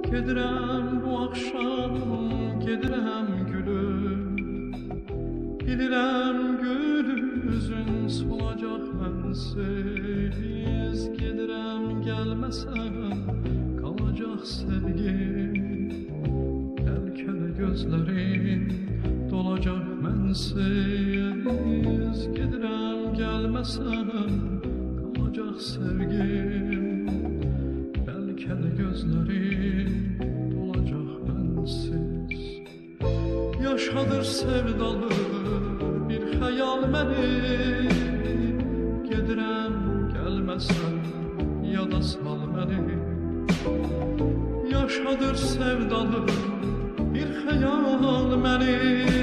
Gedirəm bu axşam, gedirəm gülüm. Bilirəm gül üzün solacaq mənsiz. Gedirəm gəlməsən qalacaq sevgim. Bəlkə də gözlərin dolacaq mənsiz. Gedirəm gəlməsən qalacaq sevgim. Bəlkə də gözlərin dolacaq mənsiz. Yaşadır sevdalı bir xəyal məni. Gedirəm gəlməsən yada sal məni. Yaşadır sevdalı bir xəyal məni.